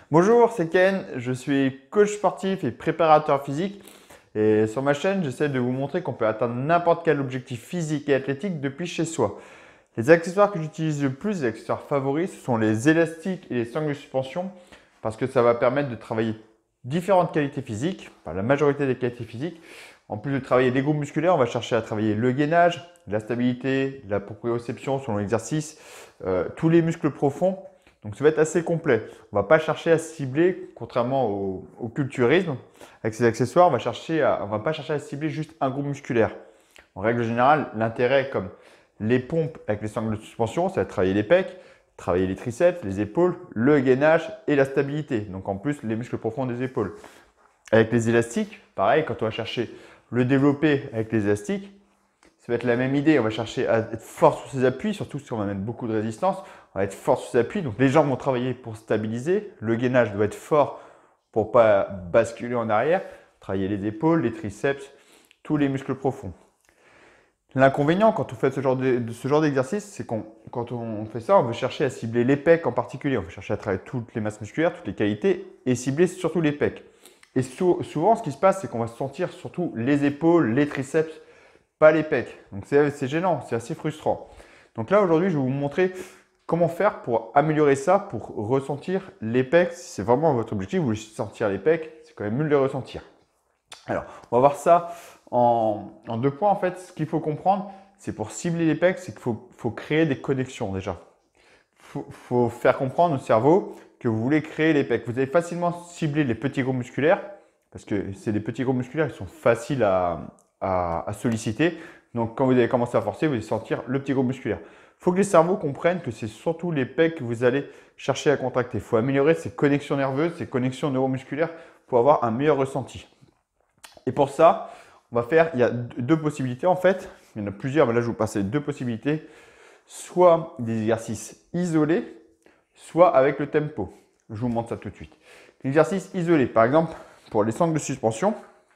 Bonjour, c'est Ken, je suis coach sportif et préparateur physique. Et sur ma chaîne, j'essaie de vous montrer qu'on peut atteindre n'importe quel objectif physique et athlétique depuis chez soi. Les accessoires que j'utilise le plus, les accessoires favoris, ce sont les élastiques et les sangles de suspension parce que ça va permettre de travailler différentes qualités physiques, enfin, la majorité des qualités physiques. En plus de travailler les groupes musculaires, on va chercher à travailler le gainage, la stabilité, la proprioception selon l'exercice, tous les muscles profonds. Donc ça va être assez complet. On ne va pas chercher à cibler, contrairement au culturisme, avec ces accessoires, on ne va pas chercher à cibler juste un groupe musculaire. En règle générale, l'intérêt, comme les pompes avec les sangles de suspension, ça va être travailler les pecs, travailler les triceps, les épaules, le gainage et la stabilité. Donc en plus, les muscles profonds des épaules. Avec les élastiques, pareil, quand on va chercher le développer avec les élastiques, ça va être la même idée. On va chercher à être fort sur ses appuis, surtout si on va mettre beaucoup de résistance. On va être fort sur ses appuis. Donc les jambes vont travailler pour stabiliser. Le gainage doit être fort pour ne pas basculer en arrière. Travailler les épaules, les triceps, tous les muscles profonds. L'inconvénient quand on fait ce genre d'exercice, c'est quand on fait ça, on veut chercher à cibler les pecs en particulier. On veut chercher à travailler toutes les masses musculaires, toutes les qualités et cibler surtout les pecs. Et souvent, ce qui se passe, c'est qu'on va sentir surtout les épaules, les triceps, pas les pecs. Donc c'est gênant, c'est assez frustrant. Donc là, aujourd'hui, je vais vous montrer comment faire pour améliorer ça, pour ressentir les pecs. Si c'est vraiment votre objectif, vous voulez sentir les pecs, c'est quand même mieux de les ressentir. Alors, on va voir ça en deux points. En fait, ce qu'il faut comprendre, c'est pour cibler les pecs, c'est qu'il faut créer des connexions déjà. Il faut faire comprendre au cerveau que vous voulez créer les pecs. Vous allez facilement cibler les petits groupes musculaires parce que c'est des petits groupes musculaires qui sont faciles à solliciter. Donc, quand vous allez commencer à forcer, vous allez sentir le petit groupe musculaire. Il faut que les cerveaux comprennent que c'est surtout les pecs que vous allez chercher à contracter. Il faut améliorer ces connexions nerveuses, ces connexions neuromusculaires pour avoir un meilleur ressenti. Et pour ça, il y a deux possibilités en fait. Il y en a plusieurs, mais là je vais vous passer deux possibilités. Soit des exercices isolés, soit avec le tempo. Je vous montre ça tout de suite. L'exercice isolé, par exemple, pour les sangles de suspension,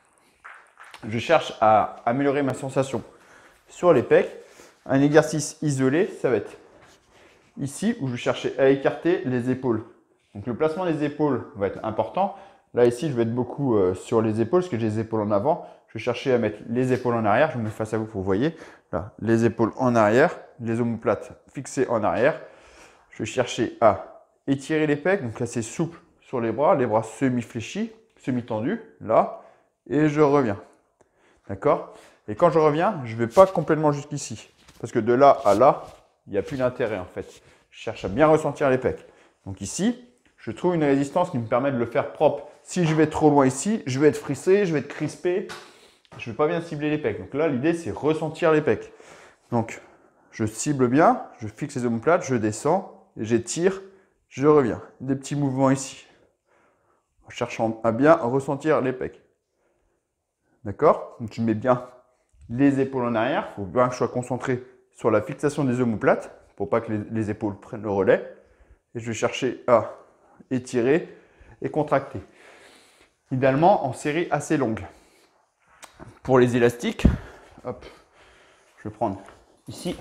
je cherche à améliorer ma sensation sur les pecs. Un exercice isolé, ça va être ici où je vais chercher à écarter les épaules. Donc le placement des épaules va être important. Là, ici, je vais être beaucoup sur les épaules parce que j'ai les épaules en avant. Je vais chercher à mettre les épaules en arrière. Je me mets face à vous pour que vous voyez. Là, les épaules en arrière, les omoplates fixées en arrière. Je vais chercher à étirer les pecs. Donc là, c'est souple sur les bras semi-fléchis, semi-tendus. Là, et je reviens. D'accord? Et quand je reviens, je ne vais pas complètement jusqu'ici. Parce que de là à là, il n'y a plus d'intérêt en fait. Je cherche à bien ressentir les pecs. Donc ici, je trouve une résistance qui me permet de le faire propre. Si je vais trop loin ici, je vais être frissé, je vais être crispé. Je ne vais pas bien cibler les pecs. Donc là, l'idée, c'est ressentir les pecs. Donc, je cible bien, je fixe les omoplates, je descends, j'étire, je reviens. Des petits mouvements ici. En cherchant à bien ressentir les pecs. D'accord? Donc, je mets bien les épaules en arrière. Il faut bien que je sois concentré sur la fixation des omoplates pour pas que les épaules prennent le relais. Et je vais chercher à étirer et contracter. Idéalement en série assez longue. Pour les élastiques, hop, je vais prendre ici.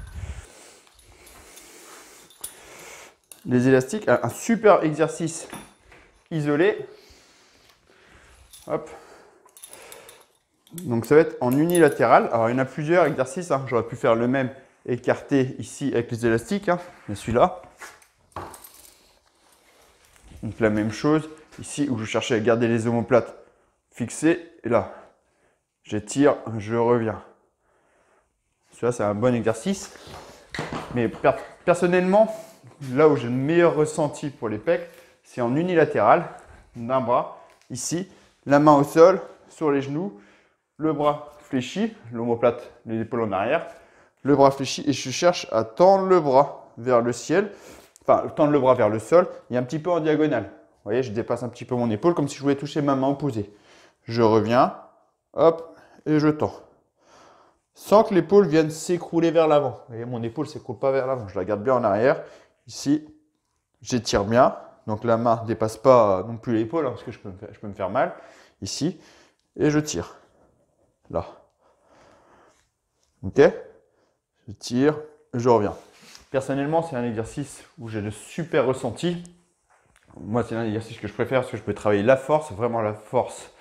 Les élastiques, un super exercice isolé. Hop. Donc ça va être en unilatéral. Alors il y en a plusieurs exercices. J'aurais pu faire le même écarté ici avec les élastiques. Mais celui-là. Donc la même chose ici où je cherchais à garder les omoplates fixées. Et là, j'étire, je reviens. Celui-là, c'est un bon exercice. Mais personnellement, là où j'ai le meilleur ressenti pour les pecs, c'est en unilatéral d'un bras. Ici, la main au sol, sur les genoux, le bras fléchi, l'omoplate, les épaules en arrière, le bras fléchi et je cherche à tendre le bras vers le ciel, enfin tendre le bras vers le sol et un petit peu en diagonale. Vous voyez, je dépasse un petit peu mon épaule comme si je voulais toucher ma main opposée. Je reviens, hop, et je tends. Sans que l'épaule vienne s'écrouler vers l'avant. Vous voyez, mon épaule ne s'écroule pas vers l'avant, je la garde bien en arrière. Ici, j'étire bien, donc la main ne dépasse pas non plus l'épaule parce que je peux me faire mal. Ici, et je tire. Là. Ok? Je tire, je reviens. Personnellement, c'est un exercice où j'ai de super ressentis. Moi, c'est l'un des exercices que je préfère parce que je peux travailler la force, vraiment la force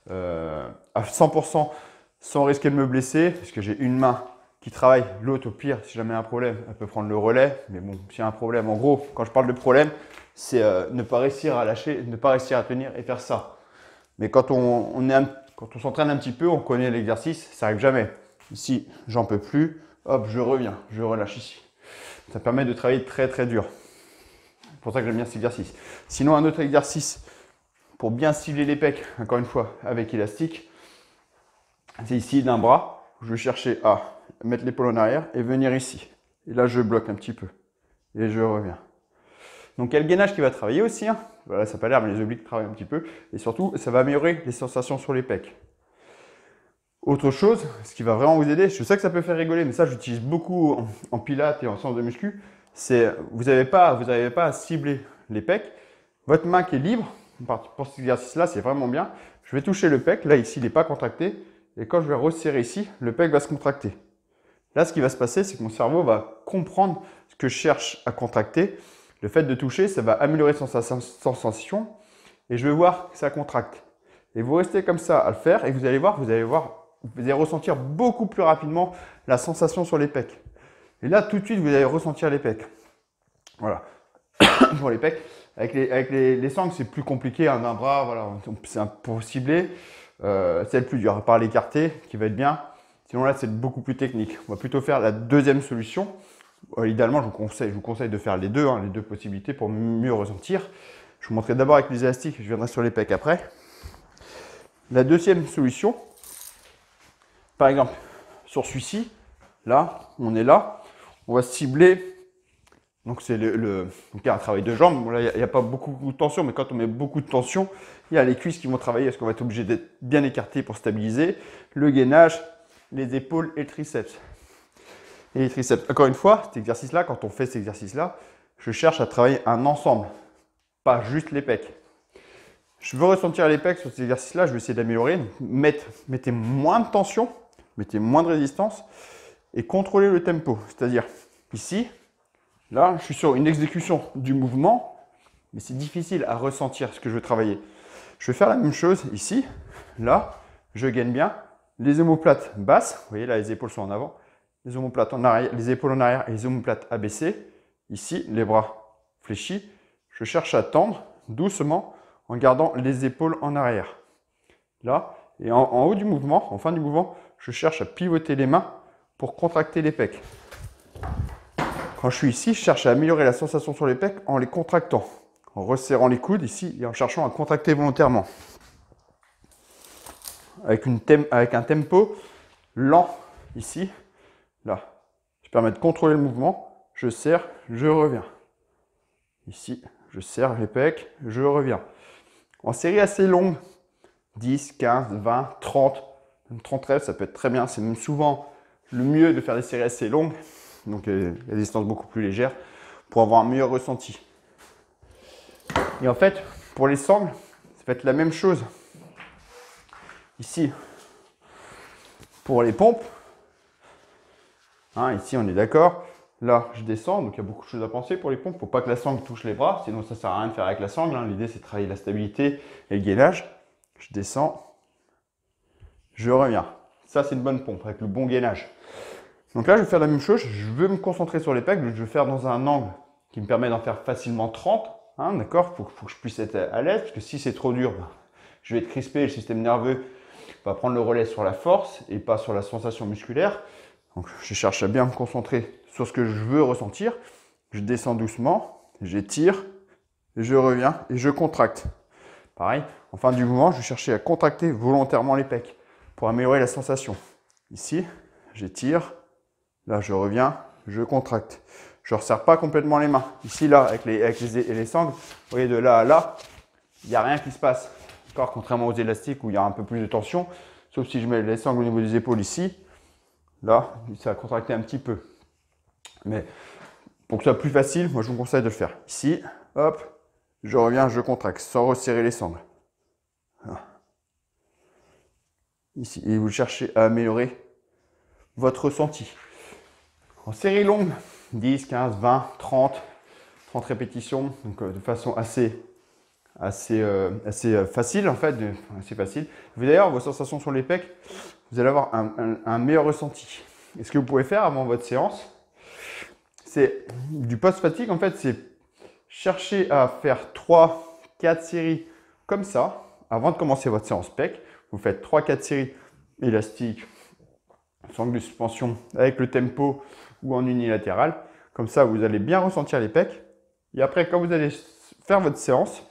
à 100% sans risquer de me blesser, parce que j'ai une main qui travaille, l'autre au pire, si jamais il y a un problème, elle peut prendre le relais. Mais bon, s'il y a un problème, en gros, quand je parle de problème, c'est ne pas réussir à lâcher, ne pas réussir à tenir et faire ça. Mais quand quand on s'entraîne un petit peu, on connaît l'exercice, ça n'arrive jamais. Ici, j'en peux plus, hop, je reviens, je relâche ici. Ça permet de travailler très très dur. C'est pour ça que j'aime bien cet exercice. Sinon, un autre exercice pour bien cibler les pecs, encore une fois, avec élastique, c'est ici d'un bras. Je vais chercher à mettre l'épaule en arrière et venir ici. Et là, je bloque un petit peu. Et je reviens. Donc, il y a le gainage qui va travailler aussi. Hein. Voilà, ça n'a pas l'air, mais les obliques travaillent un petit peu. Et surtout, ça va améliorer les sensations sur les pecs. Autre chose, ce qui va vraiment vous aider, je sais que ça peut faire rigoler, mais ça, j'utilise beaucoup en pilates et en séance de muscu, c'est vous n'avez pas à cibler les pecs. Votre main qui est libre, pour cet exercice-là, c'est vraiment bien. Je vais toucher le pec. Là, ici, il n'est pas contracté. Et quand je vais resserrer ici, le pec va se contracter. Là, ce qui va se passer, c'est que mon cerveau va comprendre ce que je cherche à contracter. Le fait de toucher, ça va améliorer son sensation. Et je vais voir que ça contracte. Et vous restez comme ça à le faire. Et vous allez voir, vous allez ressentir beaucoup plus rapidement la sensation sur les pecs. Et là, tout de suite, vous allez ressentir les pecs. Voilà. Pour les pecs. Avec les sangles, c'est plus compliqué. D'un bras, voilà, c'est pour cibler. C'est le plus dur, à part l'écarter, qui va être bien. Sinon là, c'est beaucoup plus technique. On va plutôt faire la deuxième solution. Idéalement, je vous conseille de faire les deux possibilités pour mieux ressentir. Je vous montrerai d'abord avec les élastiques, je viendrai sur les pecs après. La deuxième solution, par exemple, sur celui-ci, là, on est là, on va cibler. Donc, c'est donc, il y a un travail de jambes. Bon, là, il n'y a pas beaucoup de tension, mais quand on met beaucoup de tension, il y a les cuisses qui vont travailler parce qu'on va être obligé d'être bien écarté pour stabiliser. Le gainage, les épaules et le triceps. Et les triceps. Encore une fois, cet exercice-là, quand on fait cet exercice-là, je cherche à travailler un ensemble, pas juste les pecs. Je veux ressentir les pecs sur cet exercice-là, je vais essayer d'améliorer. Mettez moins de tension, mettez moins de résistance et contrôlez le tempo. C'est-à-dire, ici, là, je suis sur une exécution du mouvement, mais c'est difficile à ressentir ce que je veux travailler. Je vais faire la même chose ici. Là, je gaine bien. Les omoplates basses, vous voyez là, les épaules sont en avant. Les omoplates en arrière, les épaules en arrière et les omoplates abaissées. Ici, les bras fléchis. Je cherche à tendre doucement en gardant les épaules en arrière. Là, et en haut du mouvement, en fin du mouvement, je cherche à pivoter les mains pour contracter les pecs. Quand je suis ici, je cherche à améliorer la sensation sur les pecs en les contractant, en resserrant les coudes ici et en cherchant à contracter volontairement. Avec un tempo lent ici, là. Je permets de contrôler le mouvement, je serre, je reviens. Ici, je serre les pecs, je reviens. En série assez longue, 10, 15, 20, 30, même 30 reps, ça peut être très bien. C'est même souvent le mieux de faire des séries assez longues, donc des distances beaucoup plus légères, pour avoir un meilleur ressenti. Et en fait, pour les sangles, ça va être la même chose. Ici, pour les pompes, hein, ici on est d'accord. Là, je descends, donc il y a beaucoup de choses à penser pour les pompes. Il ne faut pas que la sangle touche les bras, sinon ça ne sert à rien de faire avec la sangle. Hein. L'idée, c'est de travailler la stabilité et le gainage. Je descends, je reviens. Ça, c'est une bonne pompe avec le bon gainage. Donc là, je vais faire la même chose. Je veux me concentrer sur les pecs. Je vais faire dans un angle qui me permet d'en faire facilement 30. Hein, d'accord, faut que je puisse être à l'aise, parce que si c'est trop dur, je vais être crispé. Le système nerveux va prendre le relais sur la force et pas sur la sensation musculaire. Donc, je cherche à bien me concentrer sur ce que je veux ressentir. Je descends doucement, j'étire, je reviens et je contracte. Pareil, en fin du mouvement, je vais chercher à contracter volontairement les pecs pour améliorer la sensation. Ici, j'étire, là je reviens, je contracte. Je ne resserre pas complètement les mains. Ici, là, avec les sangles, vous voyez, de là à là, il n'y a rien qui se passe. Contrairement aux élastiques où il y a un peu plus de tension, sauf si je mets les sangles au niveau des épaules ici. Là, ça va contracter un petit peu. Mais pour que ce soit plus facile, moi je vous conseille de le faire. Ici, hop, je reviens, je contracte sans resserrer les sangles. Voilà. Ici, et vous cherchez à améliorer votre ressenti. En série longue, 10, 15, 20, 30 répétitions, donc de façon assez assez facile en fait, assez facile. D'ailleurs, vos sensations sur les pecs, vous allez avoir un meilleur ressenti. Et ce que vous pouvez faire avant votre séance, c'est du post-fatigue en fait, c'est chercher à faire 3-4 séries comme ça avant de commencer votre séance pec. Vous faites 3-4 séries élastiques, sangle de suspension avec le tempo ou en unilatéral. Comme ça, vous allez bien ressentir les pecs. Et après, quand vous allez faire votre séance,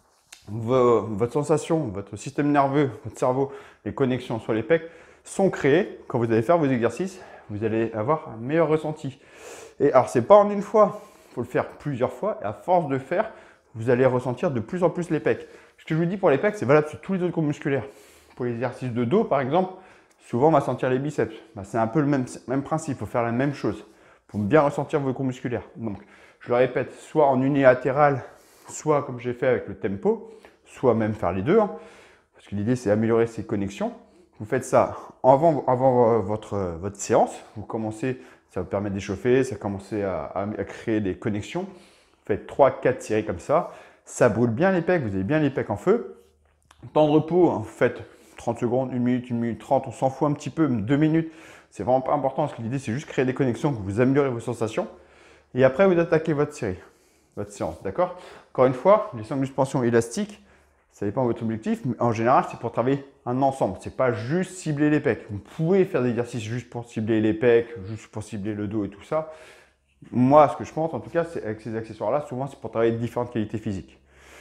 votre sensation, votre système nerveux, votre cerveau, les connexions sur les pecs sont créées. Quand vous allez faire vos exercices, vous allez avoir un meilleur ressenti. Et alors, ce n'est pas en une fois, il faut le faire plusieurs fois. Et à force de faire, vous allez ressentir de plus en plus les pecs. Ce que je vous dis pour les pecs, c'est valable sur tous les autres groupes musculaires. Pour les exercices de dos, par exemple, souvent on va sentir les biceps. C'est un peu le même principe, il faut faire la même chose pour bien ressentir vos groupes musculaires. Donc, je le répète, soit en unilatéral, soit comme j'ai fait avec le tempo, soit même faire les deux, hein, parce que l'idée c'est d'améliorer ces connexions. Vous faites ça avant votre séance, vous commencez, ça vous permet d'échauffer, ça commence à créer des connexions. Vous faites 3-4 séries comme ça brûle bien les pecs, vous avez bien les pecs en feu. Temps de repos, hein, vous faites 30 secondes, 1 minute 30, on s'en fout un petit peu, 2 minutes, c'est vraiment pas important parce que l'idée c'est juste créer des connexions, que vous améliorez vos sensations. Et après, vous attaquez votre série, votre séance, d'accord? Encore une fois, les sangles de suspension élastiques, ça dépend de votre objectif, mais en général, c'est pour travailler un ensemble. Ce n'est pas juste cibler les pecs. Vous pouvez faire des exercices juste pour cibler les pecs, juste pour cibler le dos et tout ça. Moi, ce que je pense, en tout cas, c'est avec ces accessoires-là, souvent, c'est pour travailler différentes qualités physiques.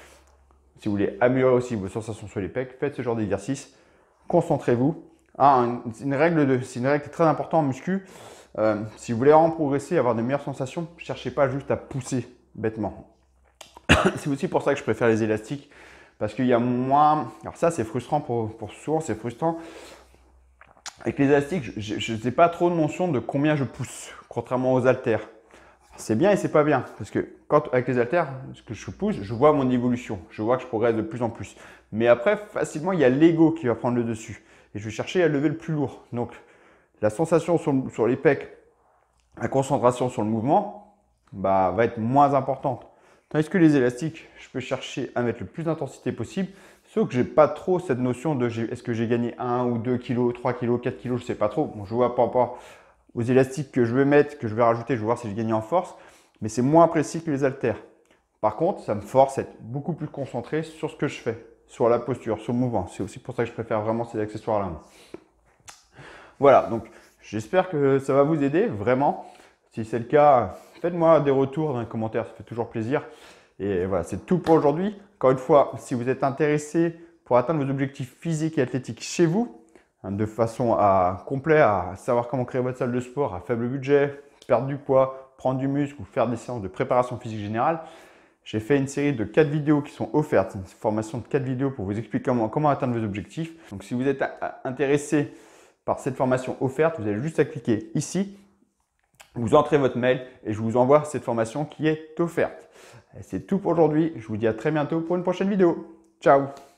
Si vous voulez améliorer aussi vos sensations sur les pecs, faites ce genre d'exercice. Concentrez-vous. C'est une règle qui est très importante en muscu. Si vous voulez vraiment progresser, avoir de meilleures sensations, ne cherchez pas juste à pousser bêtement. C'est aussi pour ça que je préfère les élastiques, parce qu'il y a moins… Alors ça, c'est frustrant pour souvent, c'est frustrant. Avec les élastiques, je n'ai pas trop de notion de combien je pousse, contrairement aux haltères. C'est bien et c'est pas bien, parce que avec les haltères, ce que je pousse, je vois mon évolution, je vois que je progresse de plus en plus. Mais après, facilement, il y a l'ego qui va prendre le dessus. Et je vais chercher à lever le plus lourd. Donc, la sensation sur les pecs, la concentration sur le mouvement, va être moins importante. Tandis que les élastiques, je peux chercher à mettre le plus d'intensité possible, sauf que je n'ai pas trop cette notion de est-ce que j'ai gagné 1 ou 2 kg, 3 kg, 4 kg, je ne sais pas trop. Bon, je vois par rapport aux élastiques que je vais mettre, que je vais rajouter, je vais voir si j'ai gagné en force, mais c'est moins précis que les haltères. Par contre, ça me force à être beaucoup plus concentré sur ce que je fais, sur la posture, sur le mouvement. C'est aussi pour ça que je préfère vraiment ces accessoires-là. Voilà, donc j'espère que ça va vous aider, vraiment. Si c'est le cas, faites-moi des retours dans les commentaires, ça fait toujours plaisir. Et voilà, c'est tout pour aujourd'hui. Encore une fois, si vous êtes intéressé pour atteindre vos objectifs physiques et athlétiques chez vous, de façon complète, à savoir comment créer votre salle de sport à faible budget, perdre du poids, prendre du muscle ou faire des séances de préparation physique générale, j'ai fait une série de 4 vidéos qui sont offertes, une formation de 4 vidéos pour vous expliquer comment atteindre vos objectifs. Donc si vous êtes intéressé par cette formation offerte, vous avez juste à cliquer ici, vous entrez votre mail et je vous envoie cette formation qui est offerte. C'est tout pour aujourd'hui, je vous dis à très bientôt pour une prochaine vidéo. Ciao!